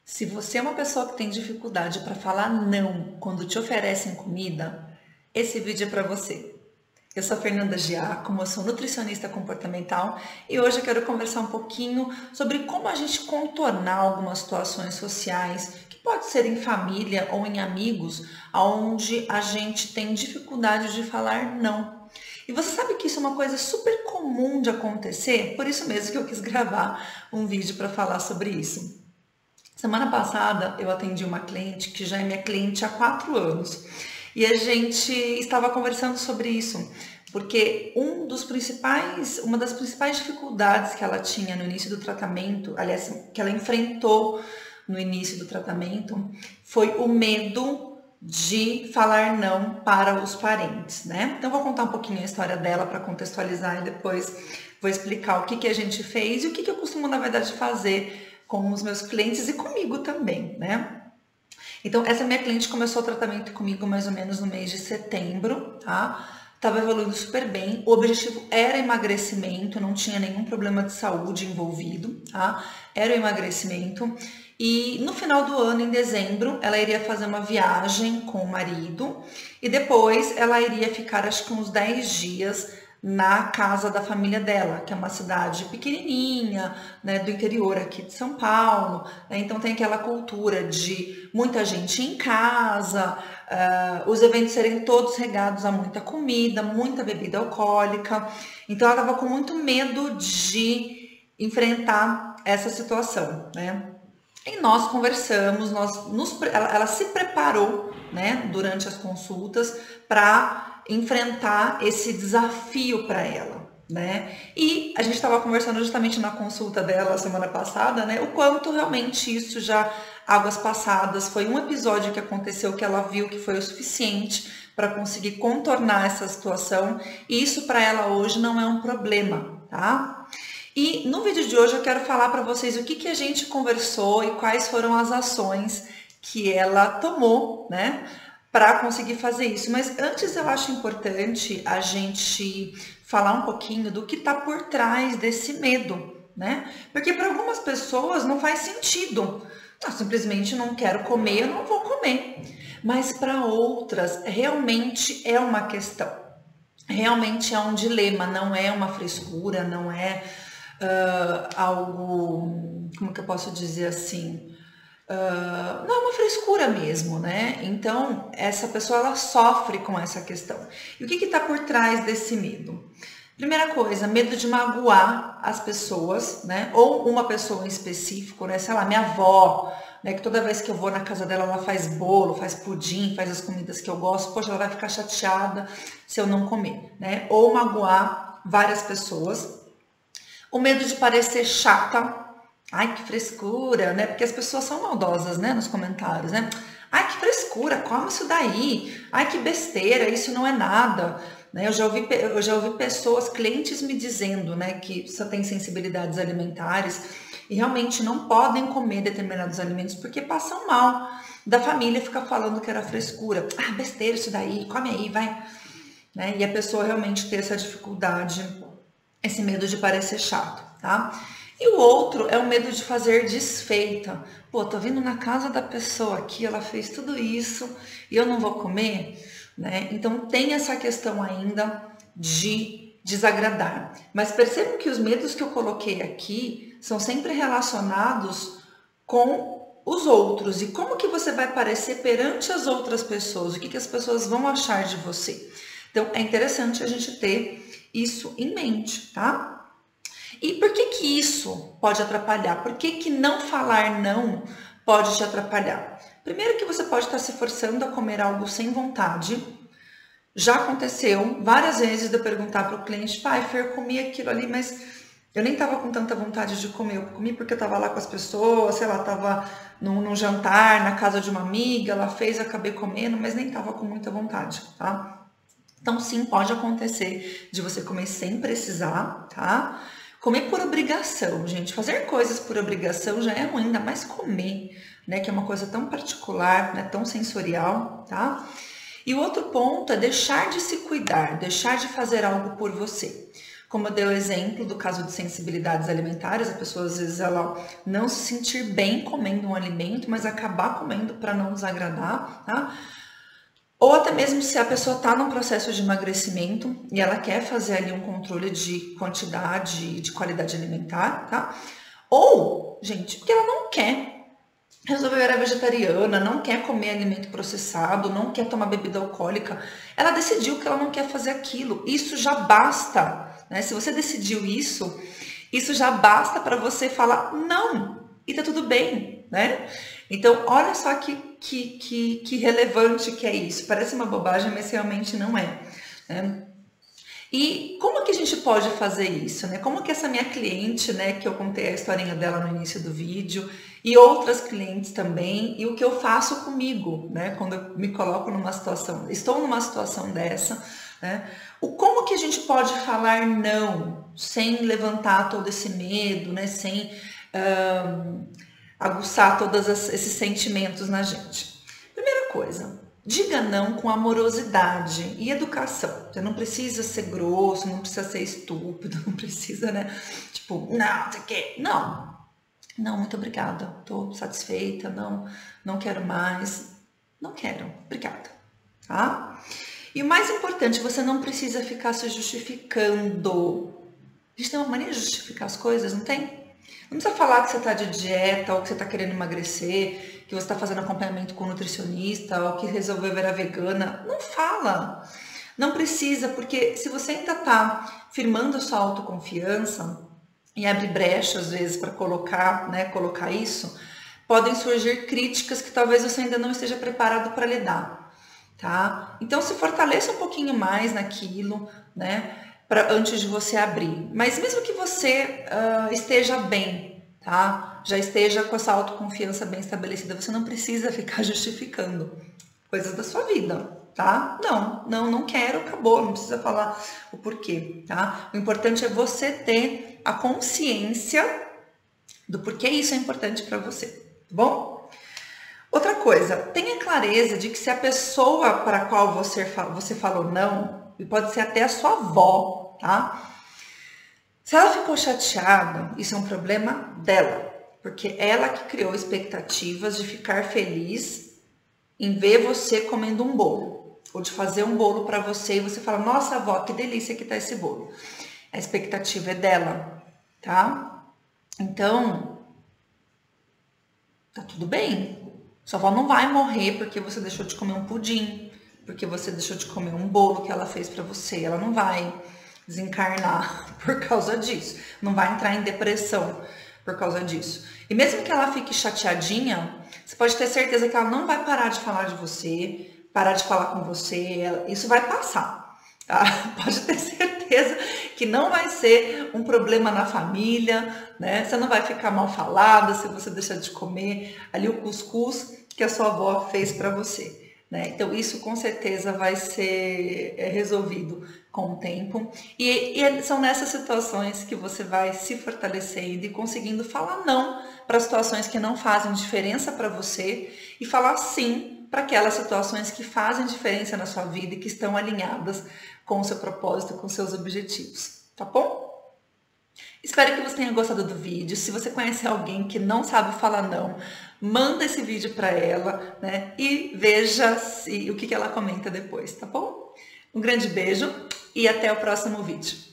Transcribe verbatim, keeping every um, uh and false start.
Se você é uma pessoa que tem dificuldade para falar não quando te oferecem comida, esse vídeo é para você. Eu sou a Fernanda Giacomo, eu sou nutricionista comportamental e hoje eu quero conversar um pouquinho sobre como a gente contornar algumas situações sociais, que pode ser em família ou em amigos, onde a gente tem dificuldade de falar não. E você sabe que isso é uma coisa super comum de acontecer? Por isso mesmo que eu quis gravar um vídeo para falar sobre isso. Semana passada eu atendi uma cliente que já é minha cliente há quatro anos e a gente estava conversando sobre isso, porque um dos principais, uma das principais dificuldades que ela tinha no início do tratamento, aliás, que ela enfrentou no início do tratamento, foi o medo de falar não para os parentes, né? Então vou contar um pouquinho a história dela para contextualizar e depois vou explicar o que, que a gente fez e o que, que eu costumo, na verdade, fazer com os meus clientes e comigo também, né? Então, essa minha cliente começou o tratamento comigo mais ou menos no mês de setembro, tá? Tava evoluindo super bem, o objetivo era emagrecimento, não tinha nenhum problema de saúde envolvido, tá? Era o emagrecimento. E no final do ano, em dezembro, ela iria fazer uma viagem com o marido e depois ela iria ficar, acho que uns dez dias na casa da família dela, que é uma cidade pequenininha, né, do interior aqui de São Paulo, né, então tem aquela cultura de muita gente em casa, uh, os eventos serem todos regados a muita comida, muita bebida alcoólica, então ela estava com muito medo de enfrentar essa situação, né. E nós conversamos, nós nos, ela, ela se preparou, né, durante as consultas para enfrentar esse desafio para ela, né? E a gente estava conversando justamente na consulta dela semana passada, né, o quanto realmente isso já, águas passadas, foi um episódio que aconteceu que ela viu que foi o suficiente para conseguir contornar essa situação, e isso para ela hoje não é um problema, tá? E no vídeo de hoje eu quero falar para vocês o que, que a gente conversou e quais foram as ações que ela tomou, né, para conseguir fazer isso. Mas antes eu acho importante a gente falar um pouquinho do que está por trás desse medo, né? Porque para algumas pessoas não faz sentido. Eu simplesmente não quero comer, eu não vou comer. Mas para outras realmente é uma questão. Realmente é um dilema, não é uma frescura, não é uh, algo, como que eu posso dizer assim, Uh, não é uma frescura mesmo, né? Então, essa pessoa, ela sofre com essa questão. E o que está por trás desse medo? Primeira coisa, medo de magoar as pessoas, né? Ou uma pessoa em específico, né? Sei lá, minha avó, né? Que toda vez que eu vou na casa dela, ela faz bolo, faz pudim, faz as comidas que eu gosto. Poxa, ela vai ficar chateada se eu não comer, né? Ou magoar várias pessoas. O medo de parecer chata. Ai, que frescura, né? Porque as pessoas são maldosas, né? Nos comentários, né? Ai, que frescura, come isso daí. Ai, que besteira, isso não é nada. Né? Eu já ouvi, eu já ouvi pessoas, clientes me dizendo, né, que só tem sensibilidades alimentares e realmente não podem comer determinados alimentos porque passam mal. Da família fica falando que era frescura. Ah, besteira isso daí, come aí, vai. Né? E a pessoa realmente ter essa dificuldade, esse medo de parecer chato, tá? E o outro é o medo de fazer desfeita. Pô, tô vindo na casa da pessoa aqui, ela fez tudo isso e eu não vou comer, né? Então tem essa questão ainda de desagradar. Mas percebam que os medos que eu coloquei aqui são sempre relacionados com os outros. E como que você vai parecer perante as outras pessoas? O que, que as pessoas vão achar de você? Então é interessante a gente ter isso em mente, tá? E por que que isso pode atrapalhar? Por que que não falar não pode te atrapalhar? Primeiro que você pode estar se forçando a comer algo sem vontade. Já aconteceu várias vezes de eu perguntar para o cliente, pai, Fer, eu comi aquilo ali, mas eu nem estava com tanta vontade de comer. Eu comi porque eu estava lá com as pessoas, sei lá, estava num, num jantar, na casa de uma amiga, ela fez, eu acabei comendo, mas nem estava com muita vontade, tá? Então sim, pode acontecer de você comer sem precisar, tá? Comer por obrigação, gente, fazer coisas por obrigação já é ruim, ainda mais comer, né, que é uma coisa tão particular, né, tão sensorial, tá? E o outro ponto é deixar de se cuidar, deixar de fazer algo por você. Como eu dei o exemplo do caso de sensibilidades alimentares, a pessoa às vezes ela não se sentir bem comendo um alimento, mas acabar comendo para não desagradar, tá? Ou até mesmo se a pessoa está num processo de emagrecimento e ela quer fazer ali um controle de quantidade e de qualidade alimentar, tá? Ou, gente, porque ela não quer resolver virar vegetariana, não quer comer alimento processado, não quer tomar bebida alcoólica. Ela decidiu que ela não quer fazer aquilo. Isso já basta, né? Se você decidiu isso, isso já basta para você falar não. E tá tudo bem, né? Então, olha só que, que, que, que relevante que é isso. Parece uma bobagem, mas realmente não é, né? E como que a gente pode fazer isso, né? Como que essa minha cliente, né, que eu contei a historinha dela no início do vídeo, e outras clientes também, e o que eu faço comigo, né, quando eu me coloco numa situação, estou numa situação dessa, né? O como que a gente pode falar não, sem levantar todo esse medo, né, sem um, aguçar todos esses sentimentos na gente. Primeira coisa, diga não com amorosidade e educação. Você não precisa ser grosso, não precisa ser estúpido, não precisa, né? Tipo, não, você quer? Não. Não, muito obrigada. Tô satisfeita, não, não quero mais. Não quero, obrigada. Tá? E o mais importante, você não precisa ficar se justificando. A gente tem uma mania de justificar as coisas, não tem? Não precisa falar que você está de dieta, ou que você está querendo emagrecer, que você está fazendo acompanhamento com um nutricionista, ou que resolveu virar vegana. Não fala. Não precisa, porque se você ainda está firmando a sua autoconfiança e abre brecha, às vezes, para colocar, né, colocar isso, podem surgir críticas que talvez você ainda não esteja preparado para lidar, tá? Então, se fortaleça um pouquinho mais naquilo, né? Pra, antes de você abrir. Mas mesmo que você uh, esteja bem, tá? Já esteja com essa autoconfiança bem estabelecida, você não precisa ficar justificando coisas da sua vida, tá? Não, não, não quero, acabou, não precisa falar o porquê, tá? O importante é você ter a consciência do porquê isso é importante para você, tá bom? Outra coisa, tenha clareza de que se a pessoa para a qual você, você falou não, e pode ser até a sua avó, tá? Se ela ficou chateada, isso é um problema dela, porque ela que criou expectativas de ficar feliz em ver você comendo um bolo, ou de fazer um bolo para você e você fala, nossa avó, que delícia que tá esse bolo. A expectativa é dela, tá? Então, tá tudo bem. Sua avó não vai morrer porque você deixou de comer um pudim, porque você deixou de comer um bolo que ela fez para você. Ela não vai desencarnar por causa disso. Não vai entrar em depressão por causa disso. E mesmo que ela fique chateadinha, você pode ter certeza que ela não vai parar de falar de você, parar de falar com você. Isso vai passar, tá? Pode ter certeza que não vai ser um problema na família, né? Você não vai ficar mal falada se você deixar de comer ali o cuscuz que a sua avó fez para você. Né? Então, isso com certeza vai ser resolvido com o tempo. E, e são nessas situações que você vai se fortalecendo e conseguindo falar não para situações que não fazem diferença para você e falar sim para aquelas situações que fazem diferença na sua vida e que estão alinhadas com o seu propósito, com seus objetivos. Tá bom? Espero que você tenha gostado do vídeo. Se você conhece alguém que não sabe falar não, manda esse vídeo para ela, né? E veja se, o que, que ela comenta depois, tá bom? Um grande beijo e até o próximo vídeo.